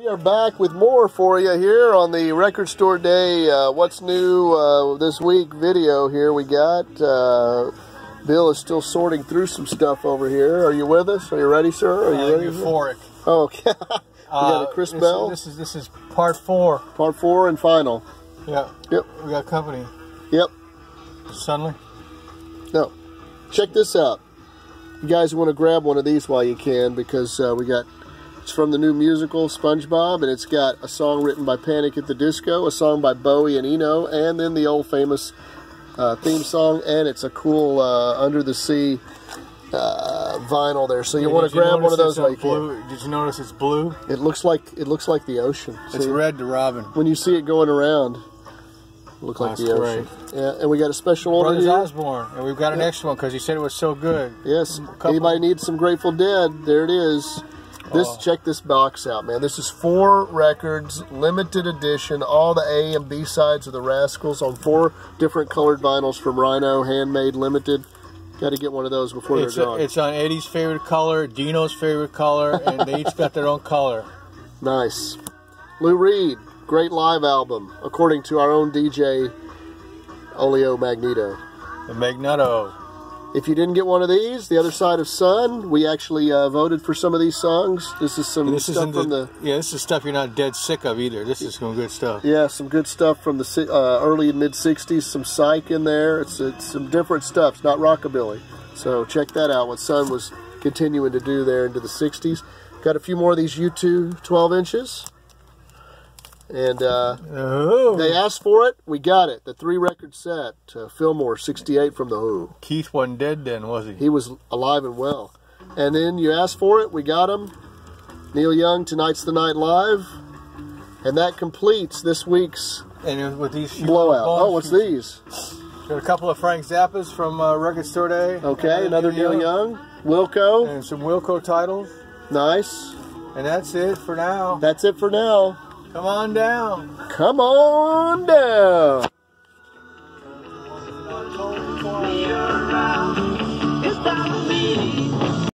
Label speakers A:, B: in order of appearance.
A: We are back with more for you here on the Record Store Day What's New This Week video here. We got Bill is still sorting through some stuff over here. Are you with us? Are you ready, sir? Are you ready?
B: Euphoric.
A: Oh, okay. We got a Chris Bell.
B: This is part 4.
A: Part 4 and final.
B: Yeah.
A: Yep.
B: We got company.
A: Yep.
B: Suddenly.
A: No. Check this out. You guys want to grab one of these while you can, because we got, it's from the new musical SpongeBob, and it's got a song written by Panic at the Disco, a song by Bowie and Eno, and then the old famous theme song, and it's a cool Under the Sea vinyl there. So you want to grab one of those while you can.
B: Did you notice it's blue?
A: It looks like the ocean.
B: It's red to Robin.
A: When you see it going around, it looks like the ocean. Great. Yeah, and we got a special order
B: Brothers
A: here.
B: Osborne, and we've got an extra one because you said it was so good.
A: Yes. Anybody needs some Grateful Dead? There it is. Check this box out, man. This is 4 records, limited edition, all the A and B sides of the Rascals on 4 different colored vinyls from Rhino, handmade, limited. Got to get one of those before they're gone.
B: It's on Eddie's favorite color, Dino's favorite color, and they each got their own color.
A: Nice. Lou Reed, great live album, according to our own DJ, Oleo Magneto.
B: The Magneto.
A: If you didn't get one of these, The Other Side of Sun, we actually voted for some of these songs. This is some stuff from the...
B: Yeah, this is stuff you're not dead sick of either. This is some good stuff.
A: Yeah, some good stuff from the early and mid-'60s. Some psych in there. It's some different stuff. It's not rockabilly. So check that out, what Sun was continuing to do there into the 60s. Got a few more of these U2 12 inches. And they asked for it. We got it. The 3-record set. Fillmore, 68 from The Who.
B: Keith wasn't dead then, was he?
A: He was alive and well. And then you asked for it. We got him. Neil Young, Tonight's the Night Live. And that completes this week's
B: with these
A: blowout. Oh, what's these?
B: Got a couple of Frank Zappas from Record Store Day.
A: Okay, another Neil Young. Wilco.
B: And some Wilco titles.
A: Nice.
B: And that's it for now.
A: That's it for now.
B: Come on down.
A: Come on down.